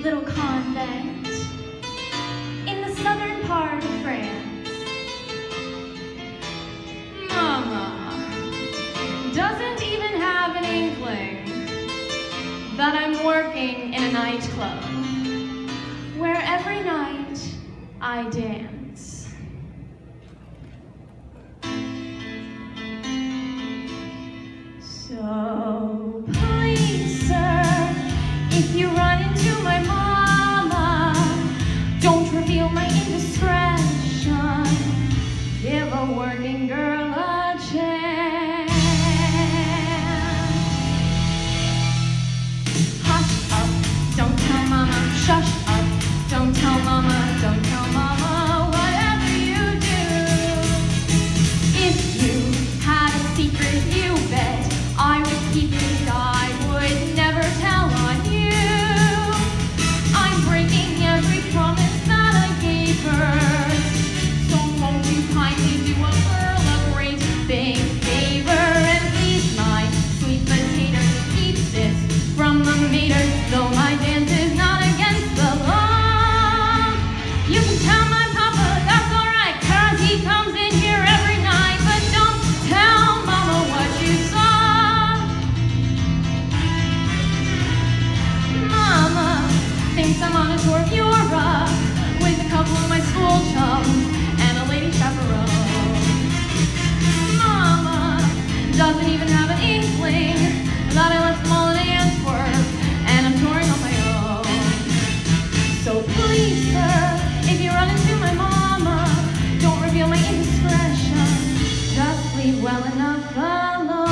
little convent in the southern part of France. Mama doesn't even have an inkling that I'm working in a nightclub where every night I dance. So please, sir, if you run into my mama, don't reveal my indiscretion. Give a working girl a chance. Hush up, don't tell mama. Shush up, don't tell mama. Don't tell mama whatever you do. If you had a secret, you bet I would keep it. I would never tell on you. I'm breaking every promise that I gave her. So won't you kindly do a girl a great big favor and please, my sweet potato, keep this from the mater. Though my dance is not against the law, you can tell my papa that's alright, 'cause he comes in here every night. But don't tell mama what you saw. Mama thinks I'm on a tour of Europe with a couple of my school chums and a lady chaperone. Mama doesn't even have an inkling that I left them all in Antwerp and I'm touring on my own. So please, sir, if you run into my mama, don't reveal my indiscretion. Just leave well enough alone.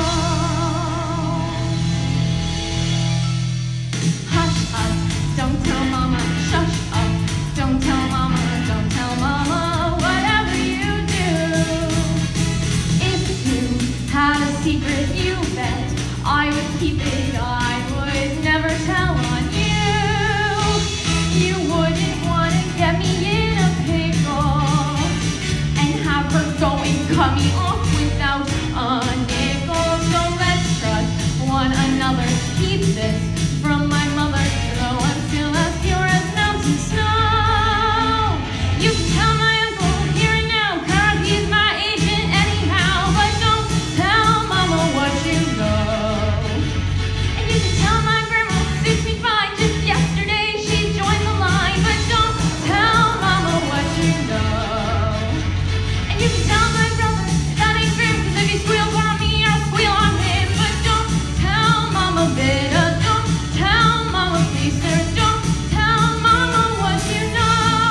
Hush up, don't tell mama. Shush up, don't tell mama. Don't tell mama whatever you do. If you had a secret, you bet I would keep it. I would never tell on you. You wouldn't want to get me in a pickle and have her going cut me off without a nickel. So let's trust one another. Keep this from my mother, though I'm still as pure as mountain snow. You can tell my uncle here and now, 'cause he's my agent anyhow. But don't tell mama what you know. And you can tell my grandma suits me fine. Just yesterday she joined the line. But don't tell mama what you know. And you can tell my brother that ain't fair, 'cause if he squeals on me, I'll squeal on him. But don't tell mama bitter. Don't tell mama please, sir. Don't tell mama what you know.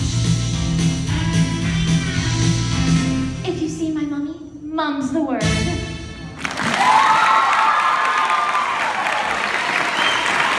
If you see my mummy, mum's the word.